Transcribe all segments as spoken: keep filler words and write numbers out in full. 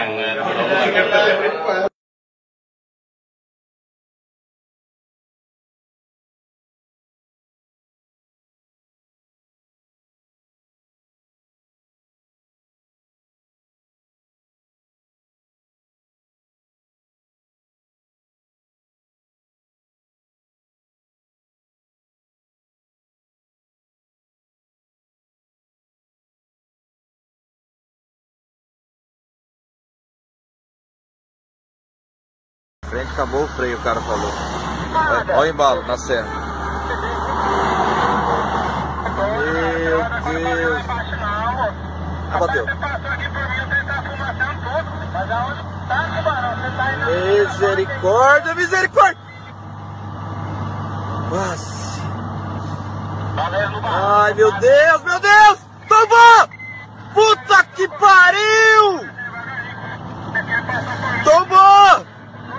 Frente acabou o freio, o cara falou. Olha o embalo na serra. Meu Deus. Ah, bateu. Misericórdia, misericórdia. Nossa. Ai, meu Deus, meu Deus. Tombou. Puta que pariu. Tombou.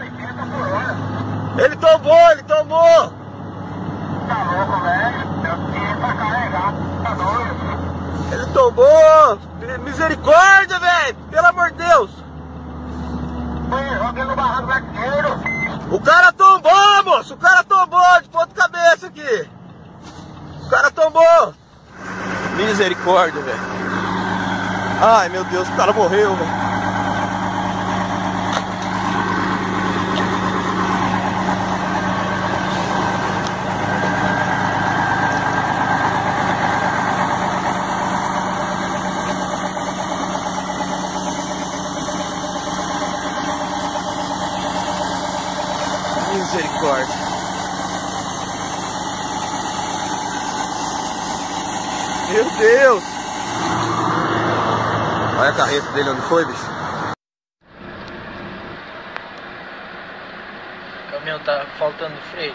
Ele tombou, ele tombou! Tá louco, velho? Eu tinha pra carregar, tá doido? Ele tombou! Misericórdia, velho! Pelo amor de Deus! Foi, joguei no barranco vaqueiro! O cara tombou, moço! O cara tombou de ponta cabeça aqui! O cara tombou! Misericórdia, velho! Ai, meu Deus, o cara morreu, velho! Misericórdia. Meu Deus. Olha a carreta dele onde foi, bicho. O caminhão tá faltando freio.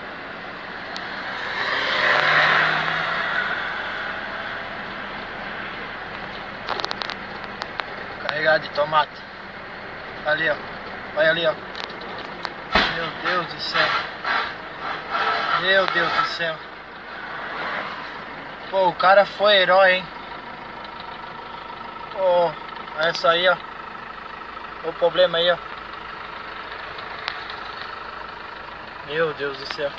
Carregado de tomate. Ali, ó. Olha ali, ó. Meu Deus do céu. Meu Deus do céu. Pô, o cara foi herói, hein? Pô, olha só aí, ó. O problema aí, ó. Meu Deus do céu.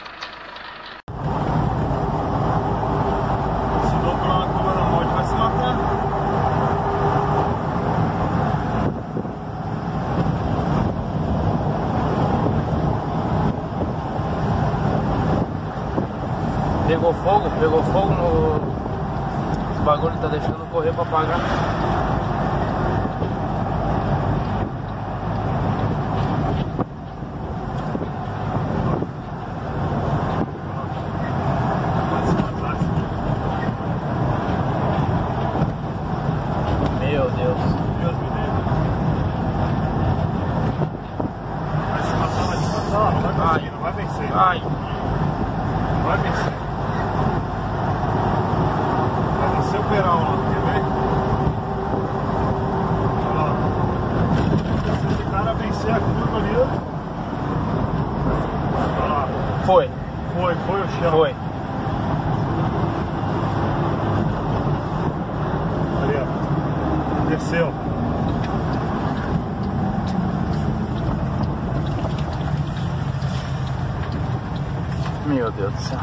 Se dobrar uma curva na moto, vai se matar. Pegou fogo, pegou fogo no... Esse bagulho tá deixando correr pra apagar. Meu Deus. Deus me livre. Vai se matar, vai se matar. Não vai conseguir, não vai vencer. Ai. Não vai vencer. Vai vencer o Perão lá, quer ver? Olha lá. Se esse cara vencer a curva ali, olha lá. Foi. Foi, foi o chão. Foi. Ali, ó. Desceu. Meu Deus do céu.